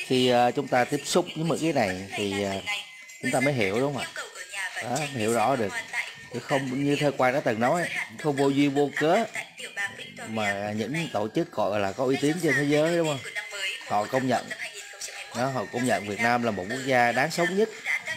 khi chúng ta tiếp xúc với một cái này thì chúng ta mới hiểu, đúng không ạ? Đó, hiểu rõ được. Chứ không như Thơ Quang đã từng nói, không vô duyên vô cớ mà những tổ chức gọi là có uy tín trên thế giới, đúng không? Họ công nhận đó, họ công nhận Việt Nam là một quốc gia đáng sống nhất.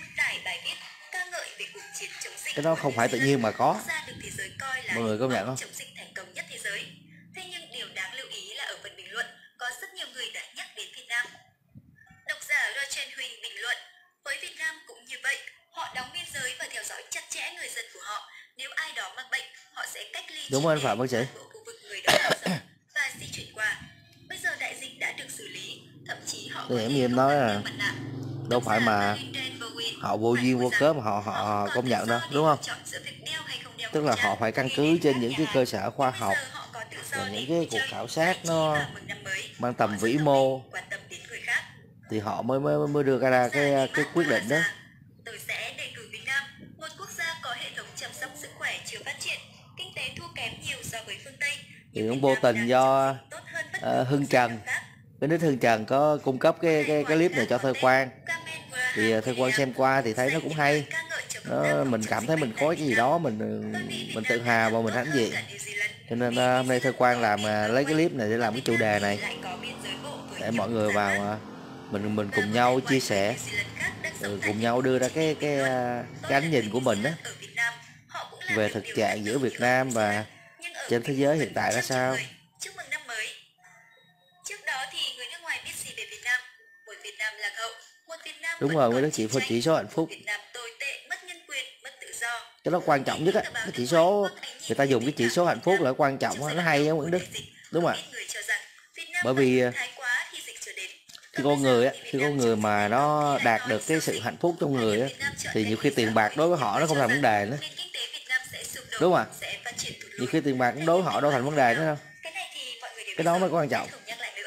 Cái đó không phải tự nhiên mà có, mọi người công nhận không? Thế nhưng điều đáng lưu ý là ở phần bình luận có rất nhiều người đã nhắc đến Việt Nam. Độc giả Rochen Huỳnh bình luận, với Việt Nam cũng như vậy, họ đóng biên giới và theo dõi chặt chẽ người dân của họ. Nếu ai đó mắc bệnh, họ sẽ cách ly đúng rồi, anh Phạm bác sĩ khu vực người đó sống và di chuyển qua. Bây giờ đại dịch đã được xử lý, thậm chí họ thì em nói là đâu phải mà họ vô duyên vô cớ mà họ công nhận đâu, đúng không? Tức là họ phải căn cứ trên những cái cơ sở khoa học và những cái cuộc khảo sát nó mang tầm vĩ mô thì họ mới đưa ra cái quyết định đó. Tôi sẽ đề cử Việt Nam, một quốc gia có hệ thống chăm sóc sức khỏe chưa phát triển, kinh tế thua kém nhiều so với phương Tây. Thì cũng vô tình do Hưng Trần, cái nước Hưng Trần có cung cấp cái clip này cho Thơ Quang, thì Thơ Quang xem qua thì thấy nó cũng hay, mình cảm thấy mình có cái gì đó mình tự hào và mình hãnh diện, cho nên hôm nay Thơ Quang làm lấy cái clip này để làm cái chủ đề này để mọi người vào mình cùng nhau chia sẻ, cùng nhau đưa ra cái ánh nhìn của mình đó về thực trạng giữa Việt Nam và trên thế giới hiện tại ra sao. Chúc mừng năm mới. Trước đó thì người nước ngoài biết gì về Việt Nam? Một Việt Nam lạc hậu, một Việt Nam đúng rồi, với đó chỉ số hạnh phúc, Việt Nam tồi tệ, mất nhân quyền, mất tự do. cái đó quan trọng nhất á, cái chỉ số người ta dùng cái chỉ số hạnh phúc là quan trọng đó, nó hay á Nguyễn Đức, đúng không ạ? Bởi vì khi con người mà nó đạt được cái sự hạnh phúc trong người á, thì nhiều khi tiền bạc đối với họ nó không thành vấn đề nữa, đúng không ạ? Nhiều khi tiền bạc cũng đối với họ đâu thành vấn đề nữa đâu, cái đó mới quan trọng.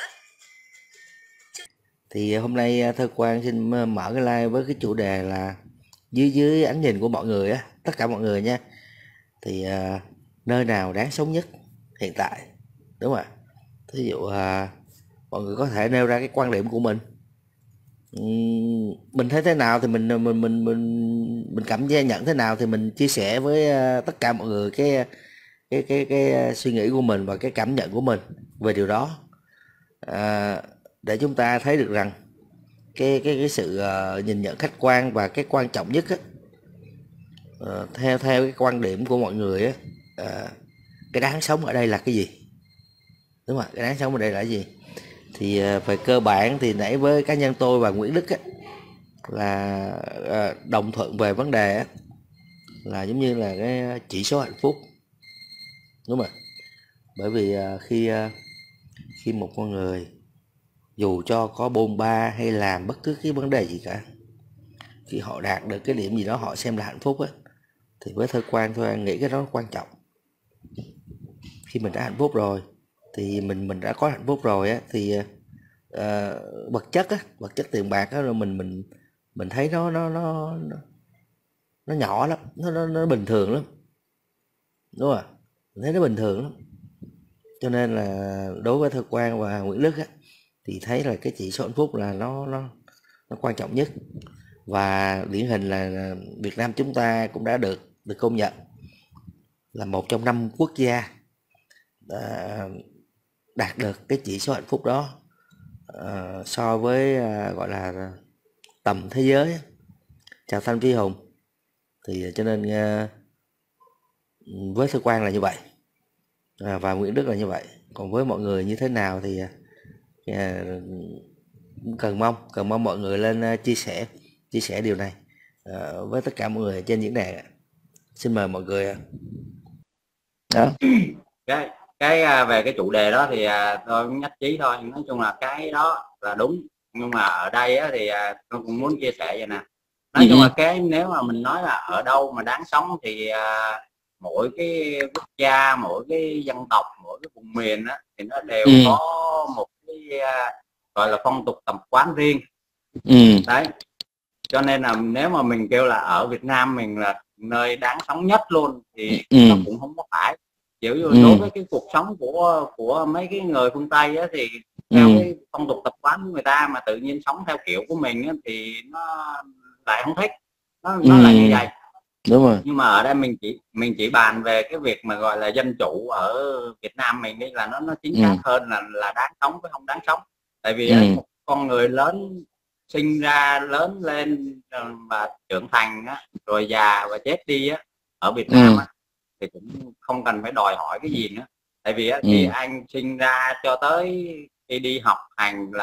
Thì hôm nay Thơ Quang xin mở cái live với cái chủ đề là dưới ánh nhìn của mọi người á, tất cả mọi người nha, thì nơi nào đáng sống nhất hiện tại, đúng không ạ? Thí dụ mọi người có thể nêu ra cái quan điểm của mình thấy thế nào thì mình cảm giác nhận thế nào thì mình chia sẻ với tất cả mọi người cái suy nghĩ của mình và cái cảm nhận của mình về điều đó, để chúng ta thấy được rằng cái sự nhìn nhận khách quan và cái quan trọng nhất á, theo cái quan điểm của mọi người á, cái đáng sống ở đây là cái gì, đúng không ạ? Cái đáng sống ở đây là cái gì? Thì về cơ bản thì nãy với cá nhân tôi và Nguyễn Đức á, là đồng thuận về vấn đề á, là giống như là cái chỉ số hạnh phúc, đúng không ạ? Bởi vì khi một con người dù cho có bôn ba hay làm bất cứ cái vấn đề gì cả, khi họ đạt được cái điểm gì đó họ xem là hạnh phúc á, thì với Thơ Quang tôi nghĩ cái đó quan trọng. Khi mình đã hạnh phúc rồi thì mình đã có hạnh phúc rồi á, thì vật chất tiền bạc á, rồi mình thấy nó nhỏ lắm, nó bình thường lắm, đúng không? Mình thấy nó bình thường lắm, cho nên là đối với Thơ Quang và Nguyễn Đức á, thì thấy là cái chỉ số hạnh phúc là nó quan trọng nhất. Và điển hình là Việt Nam chúng ta cũng đã được công nhận là một trong 5 quốc gia đạt được cái chỉ số hạnh phúc đó, so với gọi là tầm thế giới. Chào Thanh Phi Hùng. Thì cho nên với Thơ Quang là như vậy, và Nguyễn Đức là như vậy. Còn với mọi người như thế nào thì cần mong mọi người lên chia sẻ điều này với tất cả mọi người trên diễn đàn. Xin mời mọi người. Đó. Cái về cái chủ đề đó thì tôi cũng nhất trí thôi. Nói chung là cái đó là đúng, nhưng mà ở đây á, thì tôi cũng muốn chia sẻ vậy nè. Nói chung là cái nếu mà mình nói là ở đâu mà đáng sống thì mỗi cái quốc gia, mỗi cái dân tộc, mỗi cái vùng miền á, thì nó đều có một cái gọi là phong tục tập quán riêng. Đấy, cho nên là nếu mà mình kêu là ở Việt Nam mình là nơi đáng sống nhất luôn thì nó cũng không có phải. Kiểu như đối với cái cuộc sống của mấy cái người phương Tây á, thì theo cái phong tục tập quán của người ta, mà tự nhiên sống theo kiểu của mình á, thì nó lại không thích, nó là như vậy. Đúng rồi. Nhưng mà ở đây mình chỉ bàn về cái việc mà gọi là dân chủ ở Việt Nam mình đi, là nó chính xác hơn là đáng sống với không đáng sống. Tại vì một con người lớn, sinh ra lớn lên và trưởng thành á, rồi già và chết đi á, ở Việt Nam á, thì cũng không cần phải đòi hỏi cái gì nữa. Tại vì á, thì anh sinh ra cho tới khi đi học hành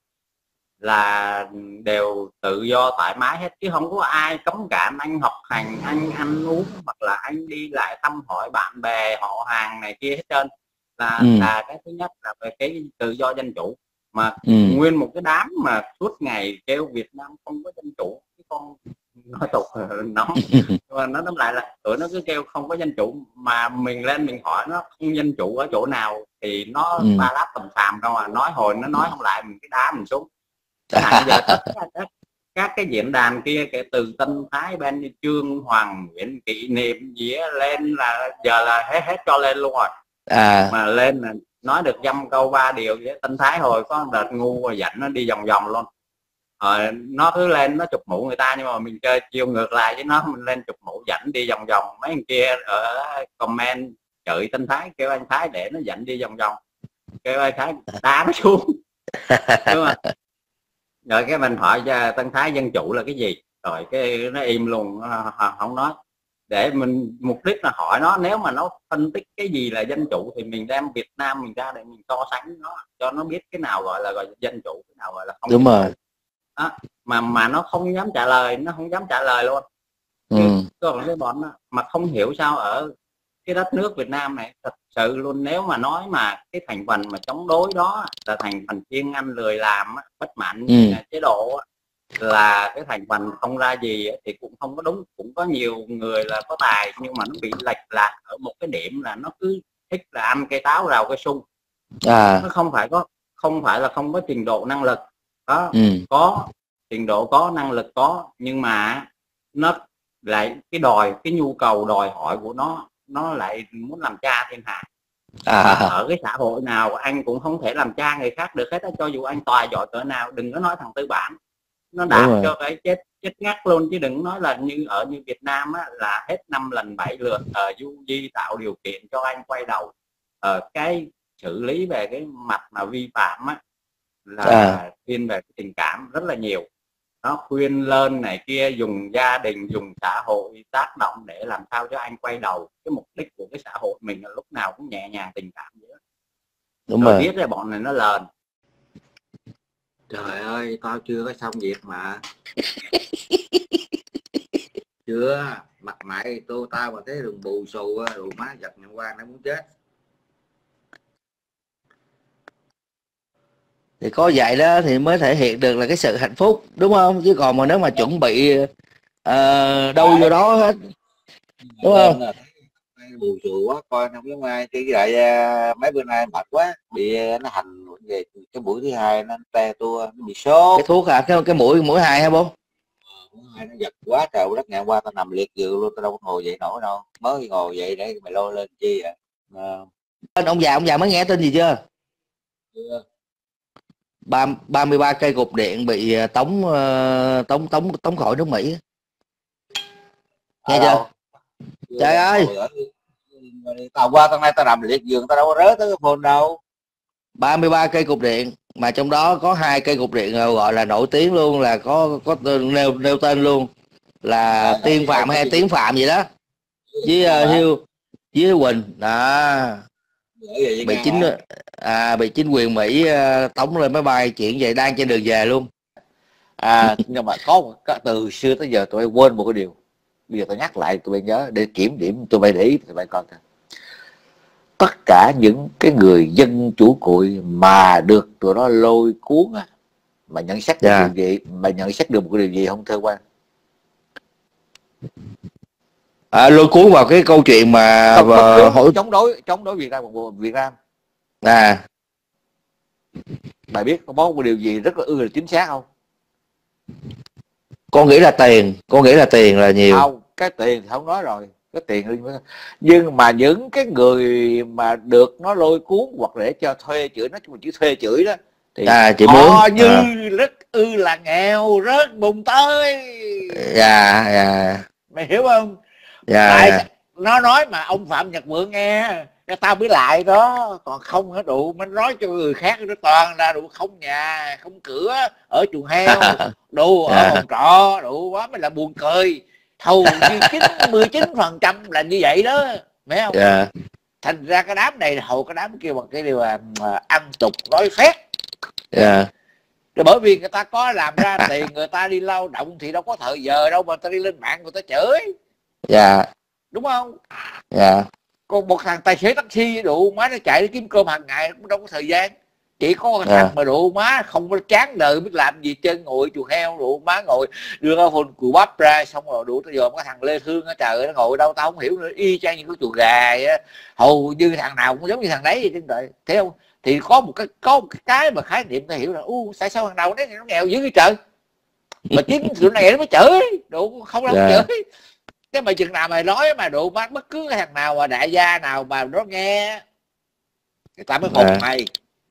là đều tự do thoải mái hết, chứ không có ai cấm cản anh học hành, anh ăn uống, hoặc là anh đi lại thăm hỏi bạn bè họ hàng này kia hết trơn. Là cái thứ nhất là về cái tự do dân chủ. Mà nguyên một cái đám mà suốt ngày kêu Việt Nam không có dân chủ, cái con nói tục nóng mà nó lại là tụi nó cứ kêu không có dân chủ, mà mình lên mình hỏi nó không dân chủ ở chỗ nào thì nó ba láp tầm phàm không à, nói hồi nó nói không lại mình cái đá mình xuống. Bây giờ tất cả các cái diễn đàn kia, kể từ Tân Thái, Ben Trương, Hoàng Nguyễn, Kỷ Niệm gì á, lên là giờ là hết cho lên luôn rồi. Mà lên là nói được dăm câu ba điều với Tân Thái hồi có đợt ngu rồi dẫn nó đi vòng vòng luôn. Nó cứ lên nó chụp mũ người ta, nhưng mà mình chơi chiêu ngược lại với nó, mình lên chụp mũ dẫn đi vòng vòng. Mấy người kia ở comment chửi Tân Thái, kêu anh Thái để nó dẫn đi vòng vòng, kêu anh Thái đá nó xuống. Đúng không? Rồi cái mình hỏi cho Tân Thái dân chủ là cái gì, rồi cái nó im luôn, không nói. Để mình mục đích là hỏi nó, nếu mà nó phân tích cái gì là dân chủ thì mình đem Việt Nam mình ra để mình so sánh nó, cho nó biết cái nào gọi là dân chủ, cái nào gọi là không. Đúng rồi. Đó. Mà nó không dám trả lời, nó không dám trả lời luôn. Còn cái bọn đó, mà không hiểu sao ở cái đất nước Việt Nam này thật sự luôn, nếu mà nói mà cái thành phần mà chống đối đó là thành phần kiêng ăn lười làm, bất mãn chế độ, là cái thành phần không ra gì thì cũng không có đúng. Cũng có nhiều người là có tài, nhưng mà nó bị lệch lạc ở một cái điểm là nó cứ thích là ăn cây táo rào cây sung. Nó không phải là không có trình độ năng lực đó. Có trình độ, có năng lực có, nhưng mà nó lại cái nhu cầu đòi hỏi của nó lại muốn làm cha thiên hạ. Ở cái xã hội nào anh cũng không thể làm cha người khác được hết á, cho dù anh tài giỏi cỡ nào. Đừng có nói thằng tư bản nó đạt cho cái chết ngắt luôn, chứ đừng nói là như Việt Nam á, là hết 5 lần 7 lượt du di tạo điều kiện cho anh quay đầu. Cái xử lý về cái mặt mà vi phạm á là thiên về cái tình cảm rất là nhiều. Nó khuyên lên này kia, dùng gia đình, dùng xã hội tác động để làm sao cho anh quay đầu. Cái mục đích của cái xã hội mình là lúc nào cũng nhẹ nhàng tình cảm vậy đó. Đúng rồi. Biết là bọn này nó lờn. Trời ơi, tao chưa có xong việc mà. Chưa, mặt mày tao mà thấy đường bù xù rồi má giật nhận quan nó muốn chết. Thì có vậy đó thì mới thể hiện được là cái sự hạnh phúc, đúng không? Chứ còn mà nếu mà chuẩn bị đâu vô đó hết, đúng không? Bù xù quá, coi không giống ai. Chứ lại mấy bữa nay mệt quá, bị nó hành về cái buổi thứ hai nó te tua, nó bị sốt. Cái thuốc hả? Cái mũi 2 hả bố? Nó giật quá trời đất, ngày qua tao nằm liệt giường luôn, tao đâu có ngồi dậy nổi đâu. Mới ngồi dậy để mày lôi lên chi vậy? Ông già mới nghe tin gì chưa? 33 cây cục điện bị tống khỏi nước Mỹ. Nghe chưa? Trời ơi, tao qua tao nay tao nằm liệt giường, tao đâu có rớt tới cái phone đâu. 33 cây cục điện, mà trong đó có 2 cây cục điện gọi là nổi tiếng luôn, là có nêu tên luôn, là Tiên Phạm hay Tiến Phạm gì đó, với Quỳnh đó. Bị chính quyền Mỹ tống lên máy bay, chuyện vậy đang trên đường về luôn. Nhưng mà có từ xưa tới giờ tụi bay quên một cái điều, bây giờ tao nhắc lại tụi bay nhớ để kiểm điểm, tụi bay để ý, tụi bay coi kìa. Tất cả những cái người dân chủ cụi mà được tụi nó lôi cuốn á, mà nhận xét được điều gì, mà nhận xét được một cái điều gì không thưa quan? Lôi cuốn vào cái câu chuyện mà chống đối Việt Nam. Bà biết có một điều gì rất là là chính xác không? Con nghĩ là tiền là nhiều. Không, cái tiền thì không nói rồi, cái tiền, nhưng mà những cái người mà được nó lôi cuốn hoặc để cho thuê chửi, nó chỉ thuê chửi đó, thì chị họ muốn như rất ư là nghèo rớt bùng tới. dạ Mày hiểu không? Tại nó nói mà ông Phạm Nhật Vượng nghe cái tao mới lại đó, còn không hả đủ nó nói cho người khác nó toàn ra đủ không nhà không cửa ở chuồng heo đủ ở phòng trọ đủ quá mới là buồn cười. Hầu như 99% là như vậy đó, phải không? Thành ra cái đám này hầu cái đám kêu bằng cái điều là ăn tục nói phét. Rồi bởi vì người ta có làm ra tiền, người ta đi lao động thì đâu có thời giờ đâu mà người ta đi lên mạng người ta chửi. Đúng không? Còn một thằng tài xế taxi đủ má nó chạy đi kiếm cơm hàng ngày cũng đâu có thời gian. Chỉ có cái thằng mà đủ má không có chán đời biết làm gì chân ngồi chuồng heo đủ má ngồi đưa cái phone cùi bắp ra xong rồi đủ tới giờ cái thằng Lê Thương á, trời ơi nó ngồi đâu tao không hiểu nữa, y chang như cái chuồng gà vậy á. Hầu như thằng nào cũng giống như thằng đấy vậy trên đời, thấy không? Thì có một cái mà khái niệm ta hiểu là tại sao thằng đầu đấy nó nghèo dữ vậy trời, mà chính tụi này nó mới chửi đủ không đâu chửi. Cái mà chừng nào mày nói mà đủ má bất cứ cái thằng nào mà đại gia nào mà nó nghe người ta mới phục mày.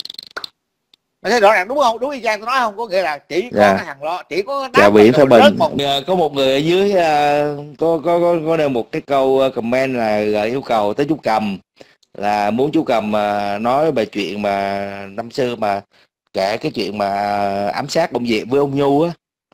Mày thấy rõ ràng đúng không? Đúng y chang tôi nói không? Có nghĩa là chỉ có cái thằng đó, chỉ có cái biển Thái Bình. Có một người ở dưới có nêu một cái câu comment là gợi yêu cầu tới chú Cầm, là muốn chú Cầm nói về chuyện mà năm xưa mà kể cái chuyện mà ám sát ông Diệm với ông Nhu á.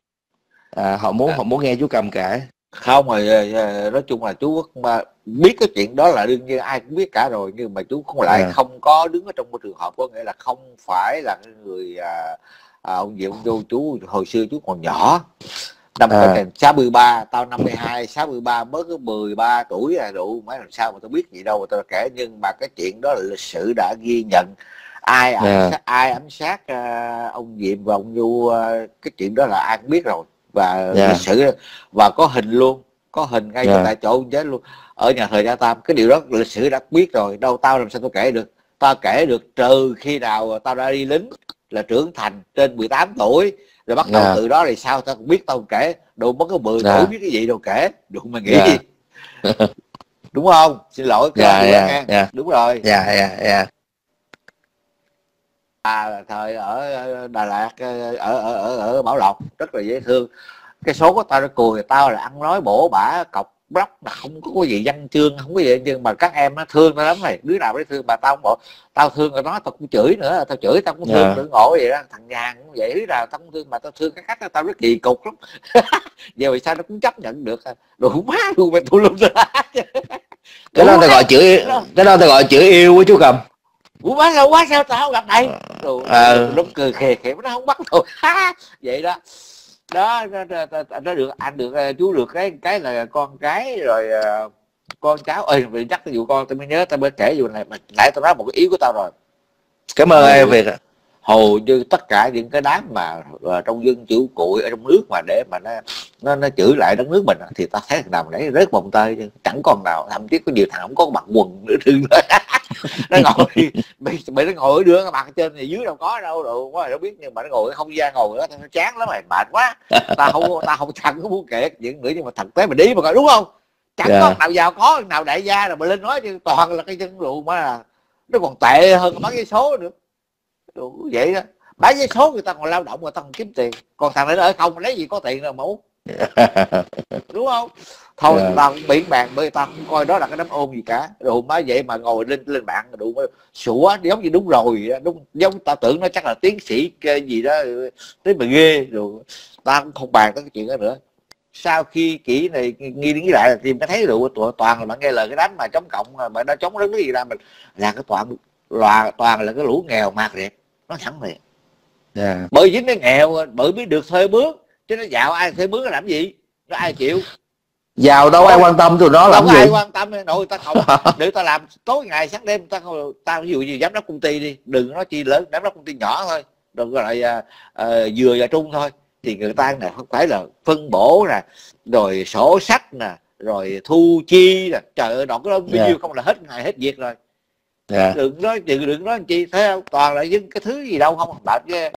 Họ muốn nghe chú Cầm kể. Không rồi, nói chung là chú mà biết cái chuyện đó là đương nhiên ai cũng biết cả rồi, nhưng mà chú không lại không có đứng ở trong một trường hợp, có nghĩa là không phải là người ông Diệm ông Nhu. Chú hồi xưa chú còn nhỏ, năm 63, tao 52, 63 mới có 13 tuổi là đủ, mấy làm sao mà tao biết gì đâu mà tao kể. Nhưng mà cái chuyện đó là lịch sử đã ghi nhận. Ai ám sát ông Diệm và ông Nhu, cái chuyện đó là ai cũng biết rồi, và lịch sử và có hình luôn, có hình ngay tại chỗ chết luôn ở nhà thờ Gia Tam. Cái điều đó lịch sử đã biết rồi, đâu tao làm sao tao kể được. Tao kể được trừ khi nào tao đã đi lính là trưởng thành trên 18 tuổi rồi bắt đầu từ đó thì sao tao cũng biết, tao kể. Đồ mất có 10 tuổi biết cái gì đâu kể, đồ mày nghĩ gì. Đúng không? Xin lỗi đúng rồi. Thời ở Đà Lạt, ở Bảo Lộc rất là dễ thương. Cái số của tao nó cười tao là ăn nói bổ bả cọc lóc, mà không có gì văn chương, không có gì, nhưng mà các em nó thương tao lắm này. Đứa nào đấy thương, mà tao không bộ tao thương rồi nó tao cũng chửi nữa, tao chửi tao cũng thương tự ngộ vậy đó. Thằng Nhàn cũng vậy, đứa nào tao cũng thương, mà tao thương cái cách tao rất kỳ cục lắm. Giờ vì sao nó cũng chấp nhận được, đủ má luôn mày tôi luôn ra. Cái đó tao gọi chửi, cái đó tao gọi chửi yêu của chú Cầm. Ủa quá sao tao không gặp đây. Nó cười khè khè nó không bắt thôi. Vậy đó. Đó nó được anh được chú được cái là con cái rồi con cháu ơi. Vì nhắc cái vụ con tao mới nhớ, tao mới kể vụ này mà nãy tao nói một cái ý của tao rồi. Cảm ơn em Việt ạ. Hầu như tất cả những cái đám mà trong dân chủ cụi ở trong nước mà để mà nó chửi lại đất nước mình thì ta thấy thằng nào mà nãy rớt vòng tay, chẳng còn nào. Thậm chí có nhiều thằng không có mặc quần nữa thương nó ngồi bị nó ngồi ở đường mặt trên thì dưới đâu có đâu đủ quá đâu biết, nhưng mà nó ngồi không gian ngồi đó nó chán lắm mày, mệt quá. Tao không chẳng có muốn kể chuyện nữa, nhưng mà thực tế mình đi mà coi đúng không, chẳng có nào giàu có nào đại gia nào mà lên nói, chứ toàn là cái chân rượu mà là nó còn tệ hơn cái bán vé số nữa. Đủ vậy đó, bán vé số người ta còn lao động, người ta còn kiếm tiền, còn thằng này nó ở không lấy gì có tiền đâu mà uống. Đúng không? Thôi tao cũng biển bàn, bởi tao không coi đó là cái đám ôm gì cả. Đồ má vậy mà ngồi lên mạng đủ sủa giống như đúng rồi, đúng giống tao tưởng nó chắc là tiến sĩ gì đó thế mà ghê rồi. Tao cũng không bàn tới cái chuyện đó nữa. Sau khi kỹ này nghi đến lại thì mới thấy đủ toàn là bạn nghe lời cái đám mà chống cộng mà nó chống đứng cái gì ra mình là cái toàn là cái lũ nghèo mạt rẹt, nó thẳng vậy. Bởi vì nó nghèo bởi biết được thuê mướn, chứ nó giàu ai thuê mướn nó làm gì, nó ai chịu. Giàu đâu ai quan tâm tụi nó làm gì, ai quan tâm. Nội ta không để ta làm tối ngày sáng đêm, tao ví dụ như giám đốc công ty đi, đừng nói chi lớn, giám đốc công ty nhỏ thôi, đừng gọi là vừa và trung thôi, thì người ta này không phải là phân bổ nè, rồi sổ sách nè, rồi thu chi nè, trời ơi đoạn cái đó bao nhiêu không là hết ngày hết việc rồi. Đừng nói chi, thấy không, toàn là những cái thứ gì đâu không bạn chứ.